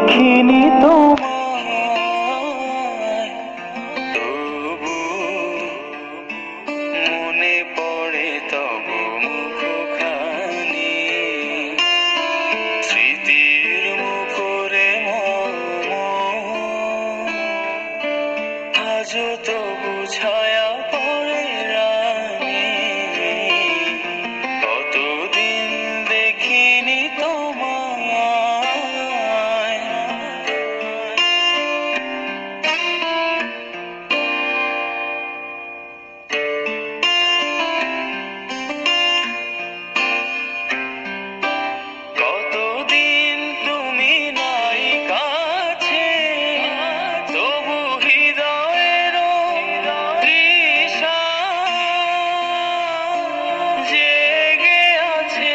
দেখিনি তোমায়, তবু মনে পড়ে তব মুখখানি। স্মৃতির মুখরে আজও তবু ছায়া পড়ে রানী। কতদিন দেখিনি তোমায়, কতদিন তুমি নাই কাছে, তবু হৃদয়ের তৃষা জেগে আছে,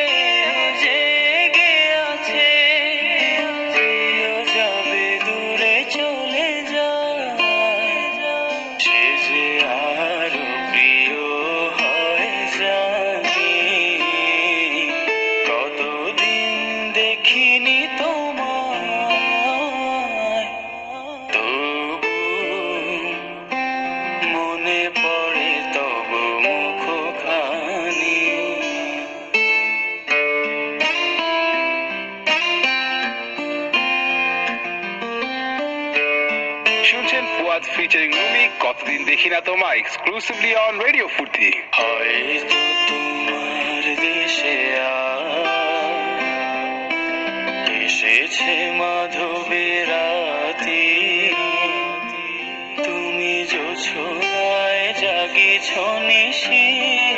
জেগে আছে। প্রিয় যাবে দূরে চলে যায়, সে যে আরো প্রিয় হয় জানি। কতদিন দেখিনি তোমায়, তবু মনে পড়ে তব মুখখানি। শুনছেন ফুয়াদ ফিচারিং রুমি, কতদিন দেখি না তোমায়, এক্সক্লুসিভলি অন রেডিও ফুর্তি। হয়তো তোমার দেশে এসেছে মাধবের রাতি, তুমি জোছনায় জাগিছ নিশি।